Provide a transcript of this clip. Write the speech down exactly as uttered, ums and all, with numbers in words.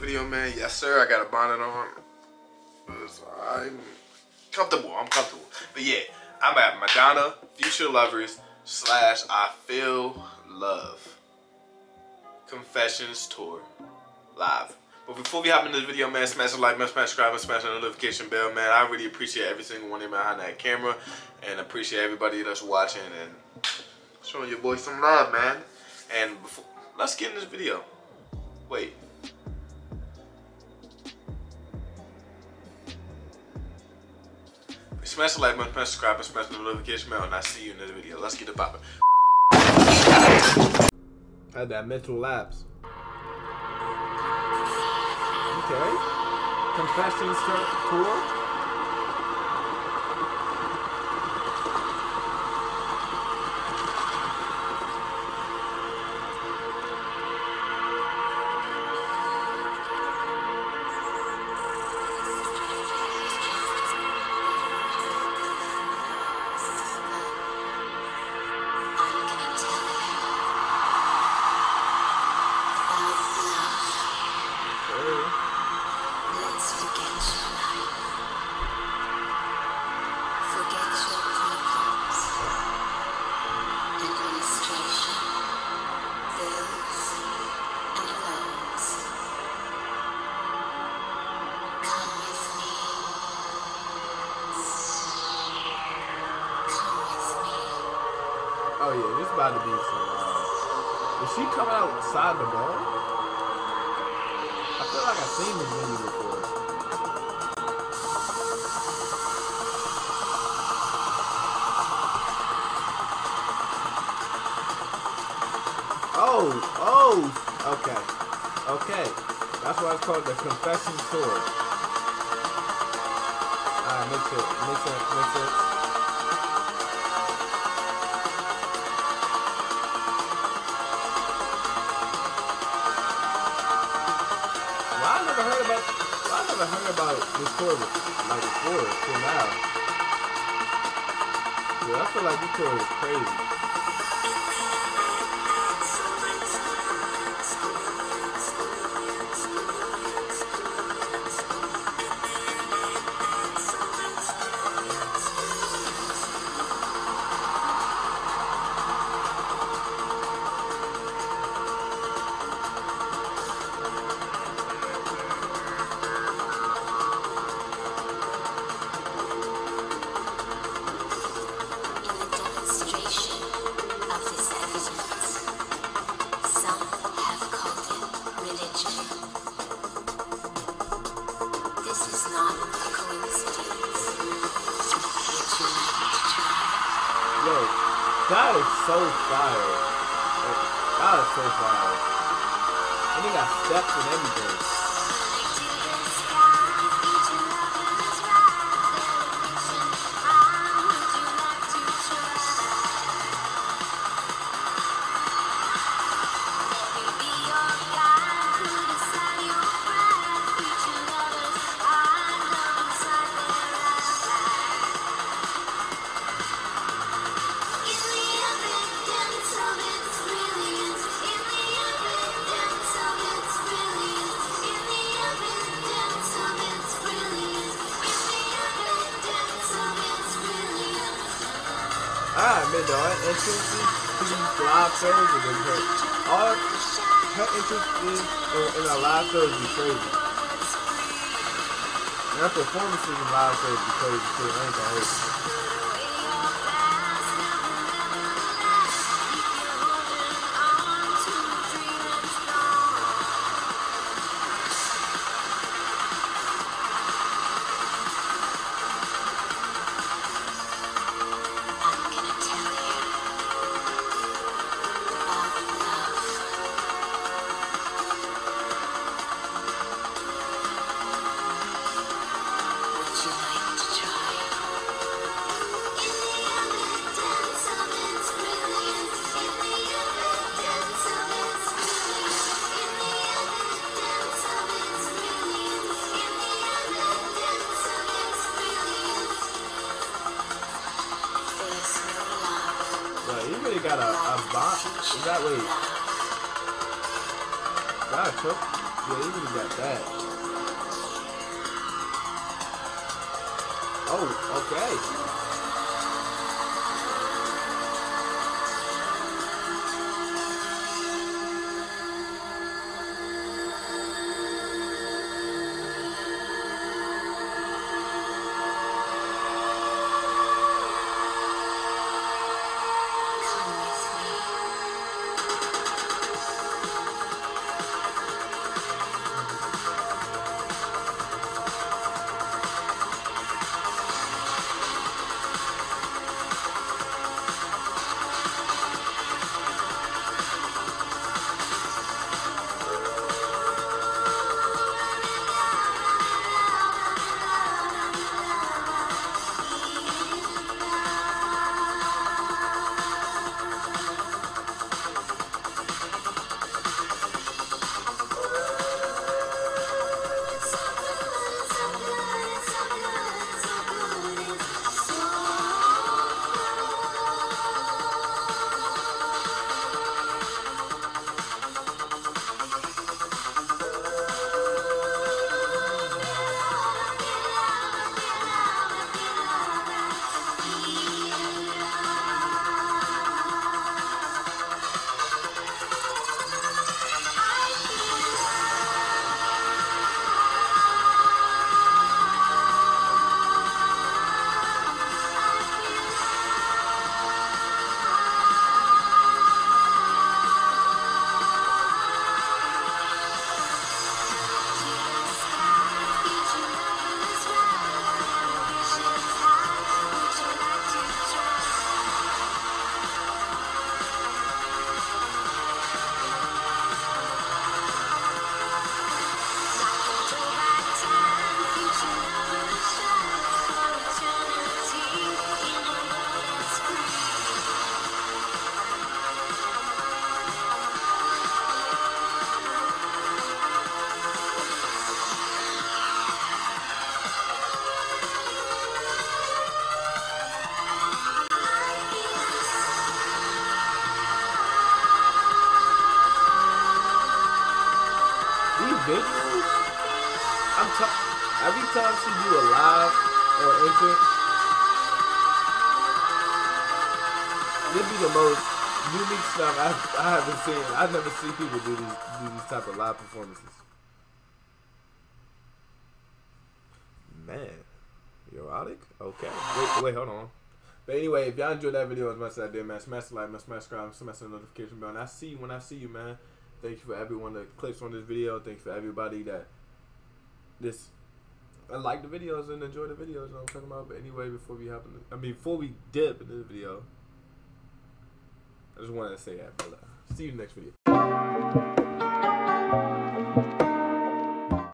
video, man. Yes, sir. I got a bonnet on. I'm comfortable. I'm comfortable. But yeah, I'm at Madonna Future Lovers slash I Feel Love Confessions Tour live. But before we hop into the video, man, smash the like, man, smash subscribe, and smash the notification bell, man. I really appreciate every single one of you behind that camera, and appreciate everybody that's watching and showing your boy some love, man. And before, let's get in this video. Wait. Smash the like button, smash subscribe, and smash the notification bell, and I'll see you in this video. Let's get it poppin'. I had that mental lapse. Okay. Confessions tour. Oh yeah, this about to be some, uh, is she coming outside the bar? I feel like I've seen this movie before. Oh, oh, okay, okay. That's why it's called the Confession Tour. Alright, makes sense, makes sense, makes sense. I never heard about this tour like before till now. Yeah, I feel like this tour is crazy. Yo, that is so fire. That is so fire. And he got steps and everything. I admit though, her entrance to these live shows is crazy. All her interest is in a live shows be crazy. And her performances in live shows be crazy too. I ain't gonna hate you. He got a, a bot. Is that wait? Is that a choke? Yeah, you really got that. Oh, okay. Visuals, I'm talking. Every time she do a live or entrance, this be the most unique stuff I've, I haven't seen. I've never seen people do these do these type of live performances. Man, erotic? Okay. Wait, wait, hold on. But anyway, if y'all enjoyed that video as much as I did, man, smash the like, man, smash subscribe, smash the notification bell, and I see you when I see you, man. Thank you for everyone that clicks on this video. Thank you for everybody that this I like the videos and enjoy the videos. You know what I'm talking about. But anyway, before we hop in, the, I mean, before we dip in this video, I just wanted to say that. But uh, see you in the next video.